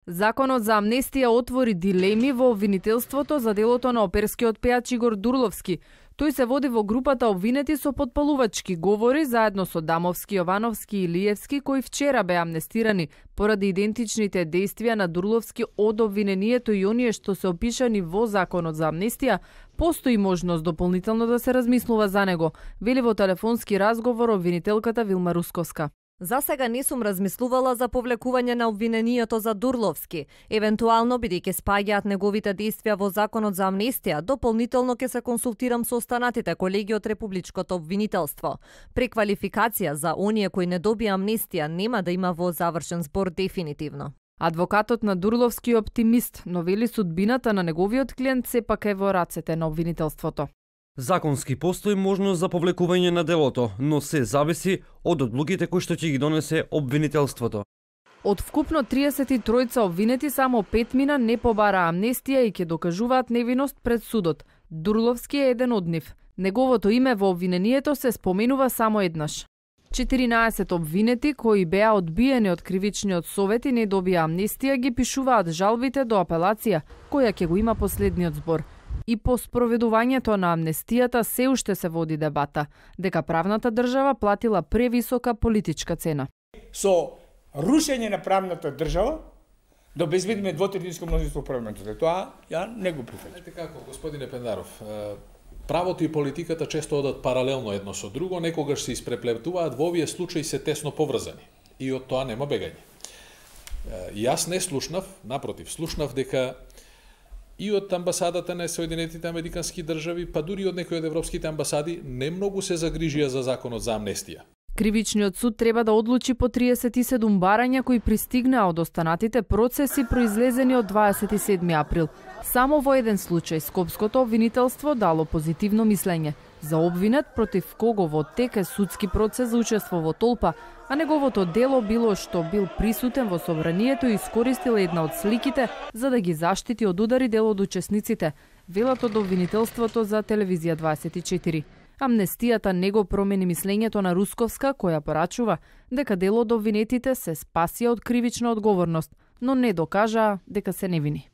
Законот за амнестија отвори дилеми во обвинителството за делото на оперскиот пејач Игор Дурловски. Тој се води во групата обвинети со потпалувачки говори заедно со Дамовски, Јовановски и Илиевски, кои вчера беа амнестирани поради идентичните дејствија на Дурловски од обвинението и оние што се опишани во Законот за амнестија. Постои можност дополнително да се размислува за него, вели во телефонски разговор обвинителката Вилма Русковска. За сега не сум размислувала за повлекување на обвинението за Дурловски. Евентуално, бидејќи спаѓаат неговите действија во Законот за амнестија, дополнително ќе се консултирам со останатите колеги од Републичкото обвинителство. Преквалификација за оние кои не добија амнестија нема да има во завршен збор дефинитивно. Адвокатот на Дурловски е оптимист, но вели судбината на неговиот клиент сепак е во рацете на обвинителството. Законски постои можност за повлекување на делото, но се зависи од одлуките кои што ќе ги донесе обвинителството. Од вкупно 33 обвинети само 5 мина не побара амнестија и ќе докажуваат невиност пред судот. Дурловски е еден од нив. Неговото име во обвинението се споменува само еднаш. 14 обвинети кои беа одбиени од кривичниот совет и не добија амнестија ги пишуваат жалбите до апелација, која ќе го има последниот збор. И по спроведувањето на амнестијата се уште се води дебата, дека правната држава платила превисока политичка цена. Со рушење на правната држава да обезбедиме двотретинско мнозинство во парламентот. Тоа ја не го прифаќам. Знаете како, господине Пендаров, правото и политиката често одат паралелно едно со друго, некогаш се испреплетуваат, во овие случаи се тесно поврзани и од тоа нема бегање. Јас не слушнав, напротив, слушнав дека и од амбасадата на Соединетите Американски држави, па дури од некои од европските амбасади, не многу се загрижија за Законот за амнестија. Кривичниот суд треба да одлучи по 37 барања кои пристигнаа од останатите процеси произлезени од 27 април. Само во еден случај Скопското обвинителство дало позитивно мислење. За обвинет против кого во тек е судски процес за учество во толпа, а неговото дело било што бил присутен во собранието и искористил една од сликите за да ги заштити од удари дел од учесниците, велат од обвинителството за телевизија 24. Амнестијата не го промени мислењето на Русковска, која порачува дека дел од обвинетите се спасија од кривична одговорност, но не докажаа дека се невини.